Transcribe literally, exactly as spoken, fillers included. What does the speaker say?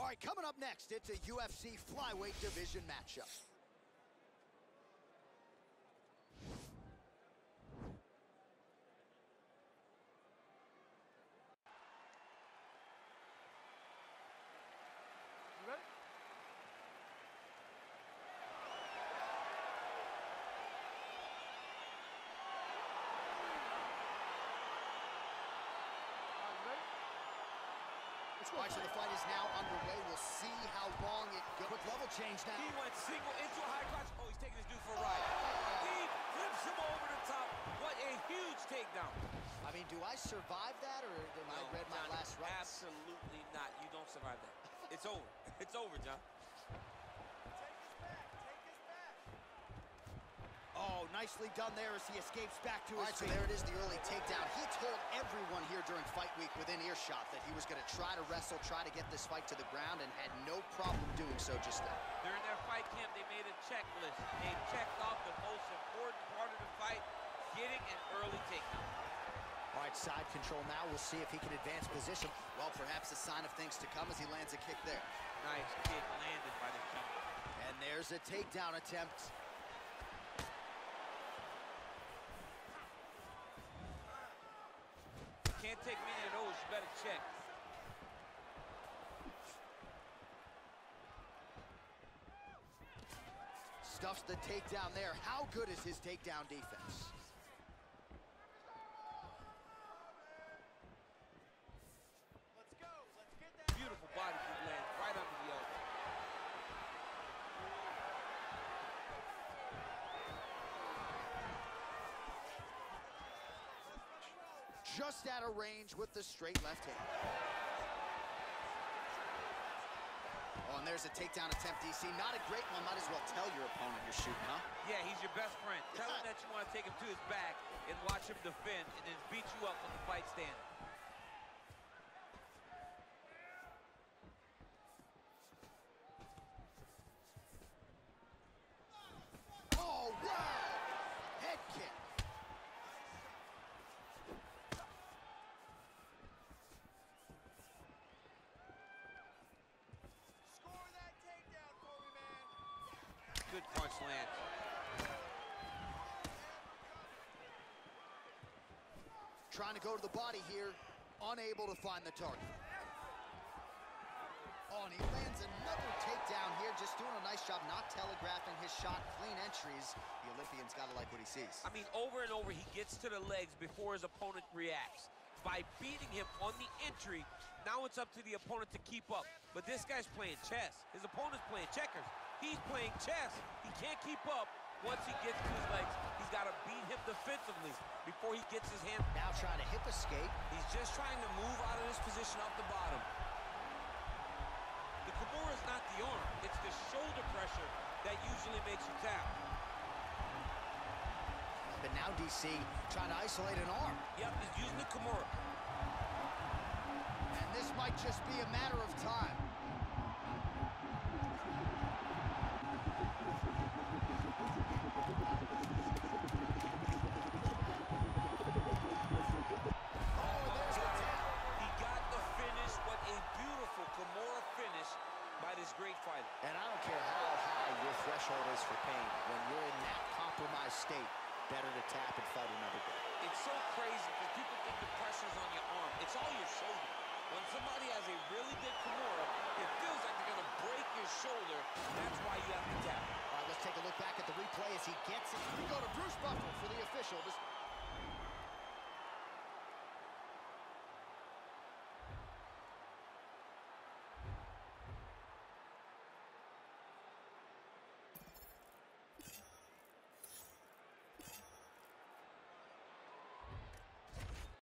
All right, coming up next, it's a U F C flyweight division matchup. You ready? All right, so the fight is now underway. We'll see how long it goes. Quick level change now. He went single into a high crotch. Oh, he's taking his dude for a ride. He flips him over the top. What a huge takedown. I mean, do I survive that, or am No, I read my John, last rights? Absolutely not. You don't survive that. It's over. It's over, John. Oh, nicely done there as he escapes back to his feet. All right, so there it is, the early takedown. He told everyone here during Fight Week within earshot that he was going to try to wrestle, try to get this fight to the ground, and had no problem doing so just now. During their fight camp, they made a checklist. They checked off the most important part of the fight, getting an early takedown. All right, side control now. We'll see if he can advance position. Well, perhaps a sign of things to come as he lands a kick there. Nice kick landed by the gentleman. And there's a takedown attempt. Can't take many of those, you better check. Stuffs the takedown there. How good is his takedown defense? Let's go. Let's get that. Beautiful body kick lands right under the elbow. Just out of range with the straight left hand. Oh, and there's a takedown attempt, D C. Not a great one. Might as well tell your opponent you're shooting, huh? Yeah, he's your best friend. Tell him that you want to take him to his back and watch him defend and then beat you up when the fight's standing. Oh, wow! Head kick. Score that takedown for me, man. Good punch lands. Trying to go to the body here, unable to find the target. Oh, and he lands another takedown here, just doing a nice job not telegraphing his shot. Clean entries. The Olympian's got to like what he sees. I mean, over and over, he gets to the legs before his opponent reacts. By beating him on the entry, now it's up to the opponent to keep up. But this guy's playing chess. His opponent's playing checkers. He's playing chess. He can't keep up. Once he gets to his legs, he's got to beat him defensively before he gets his hand. Now trying to hip escape. He's just trying to move out of this position off the bottom. The Kimura is not the arm. It's the shoulder pressure that usually makes you tap. But now D C trying to isolate an arm. Yep, he's using the Kimura. And this might just be a matter of time. Oh, there's the tap. He got the finish. What a beautiful Kimura finish by this great fighter. And I don't care how high your threshold is for pain. When you're in that compromised state, better to tap and fight another day. It's so crazy because people think the pressure's on your arm. It's all your shoulder. When somebody has a really good Kimura, it feels like they're going to break your shoulder. That's why you have to tap. All right, let's take a look back at the replay as he gets it. We go to Bruce Buffer for the official. This